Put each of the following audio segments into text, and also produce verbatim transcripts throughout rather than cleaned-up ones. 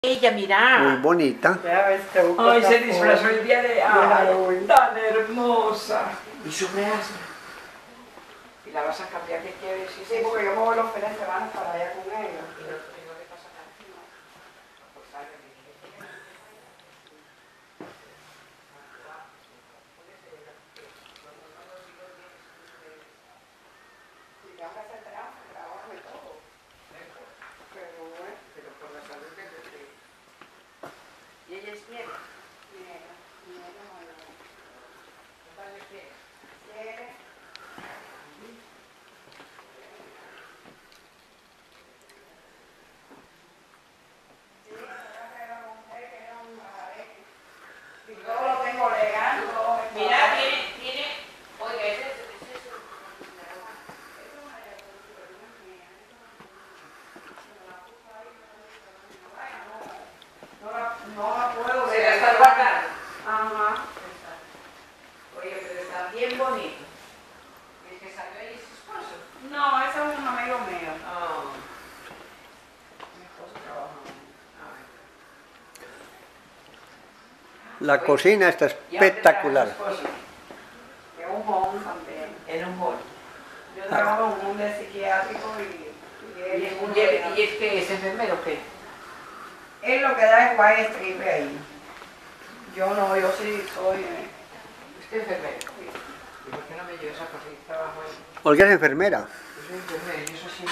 Ella, mira. Muy bonita. Ay, se disfrazó el día de... Ay, tan hermosa. Y su brazo. ¿Y la vas a cambiar de quieres? Sí, porque yo me voy los fines de semana para allá con ellos. ¿Y no, y no le pasa nada? Pues sale, y tengo que hacer trabajo, trabajo y todo. Pero bueno, pero por la salud que te digo. ¿Y ella es niega? niega, niega, no, ¿Cuántos años tiene? quiere. Sí, ahora que la mujer que era un bajareque. Y todo lo tengo legal, todo me Mira, cuadra. tiene, tiene... Oiga, ese es... Ese es No la, no la puedo se ver. la está guardando. Ajá. Oye, pero está bien bonito. ¿El que salió ahí es su esposo? No, ese es un amigo mío. Ah, Mi esposo trabaja. La cocina está espectacular. Que es un home también. en un hall. Yo trabajo en un mundo psiquiátrico y, y ¿Y, él es uno y, de y es que es enfermero o qué? él lo que da es White Strip ahí. Yo no, yo sí soy... eh, ¿Usted es enfermero? ¿Y por qué no me llevas a conseguir trabajo ahí? Olga es enfermera. Yo soy enfermero y eso sí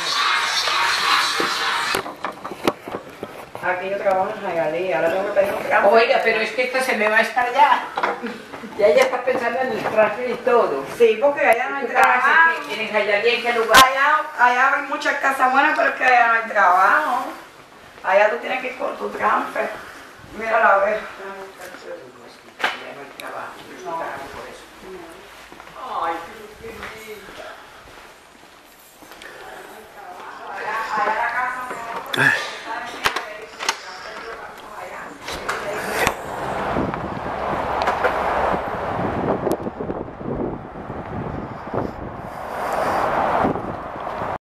no. Aquí yo trabajo en Jayalí, ahora tengo que pedir un trabajo. Oiga, pero es que esta se me va a estallar. Ya ella está pensando en el transfer y todo. Sí, porque allá no hay trabajo. ¿En Jayalí en qué lugar? Allá, allá hay muchas casas buenas, pero es que allá no hay trabajo. Allá tú tienes que ir con tu transfer. Mira la vez. Ya no hay trabajo. Yo No. trabajo por eso. Ay, qué linda. Allá, allá la casa no.